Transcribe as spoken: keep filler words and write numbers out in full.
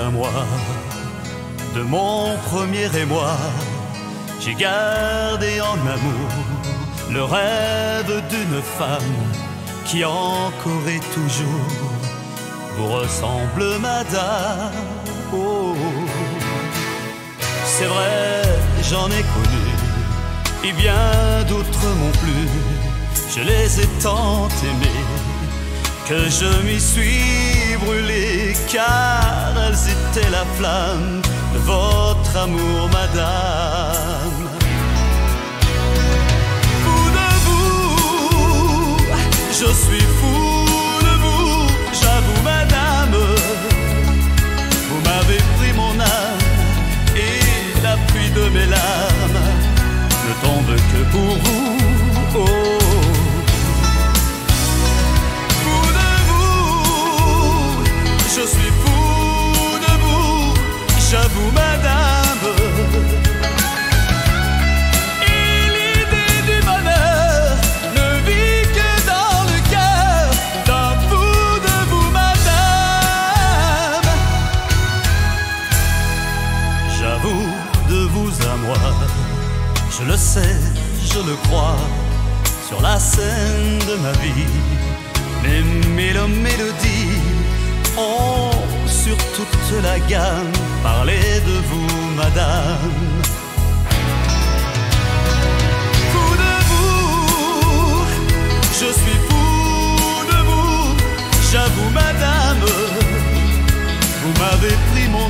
moi. De mon premier émoi, j'ai gardé en amour le rêve d'une femme qui encore et toujours vous ressemble, madame. Oh, c'est vrai, j'en ai connu, et bien d'autres non plus. Je les ai tant aimées que je m'y suis brûlé, car elles étaient la flamme de votre amour, madame. Fou de vous, je suis fou de vous, j'avoue, madame. Vous m'avez pris mon âme et la pluie de mes larmes ne tombe que pour vous. Oh. Je suis fou de vous, j'avoue, madame. Et l'idée du bonheur ne vit que dans le cœur d'un fou de vous, madame. J'avoue, de vous à moi, je le sais, je le crois, sur la scène de ma vie, mes mélodies ont sur toute la gamme parlé de vous, madame. Fou de vous, je suis fou de vous, j'avoue, madame. Vous m'avez pris mon